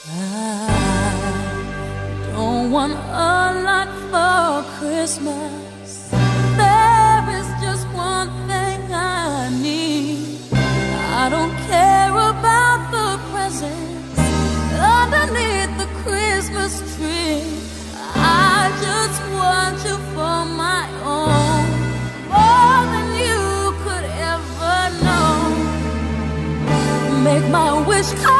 I don't want a lot for Christmas. There is just one thing I need. I don't care about the presents underneath the Christmas tree. I just want you for my own, more than you could ever know. Make my wish come